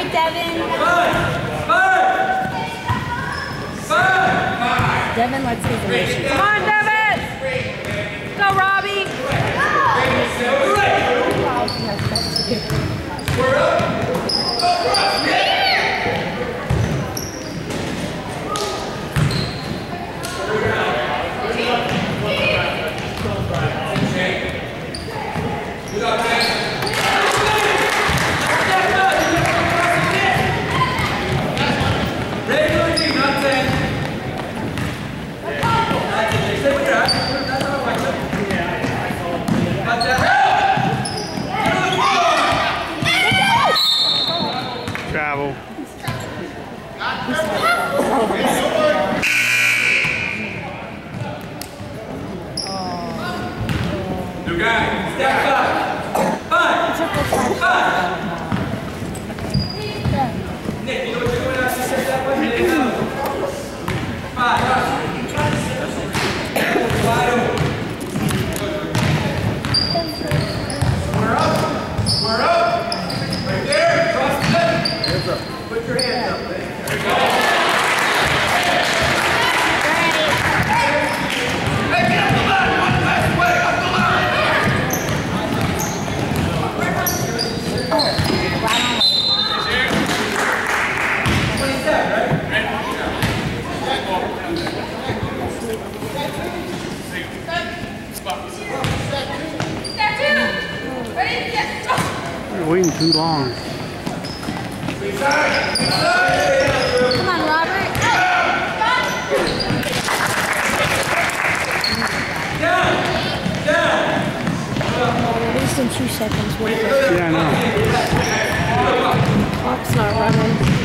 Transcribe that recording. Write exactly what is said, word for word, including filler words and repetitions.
Devin. Devin lets his emotions. Come on, Devin! Go, Robbie! We're up! Go, Ross! Travel. New guy, step five. Five. Five. Nick, you know what you're doing after you set that one? Five. Wide open. We're up. We're up. Right there. Cross the leg. Hands up. Put your hands up. There you go. Hey, get up the line. One last way. Up the line. twenty-seven, right? You're waiting too long. Come on, Robert. Down! Down! Less than two seconds. Yeah, I know. Clock's not running.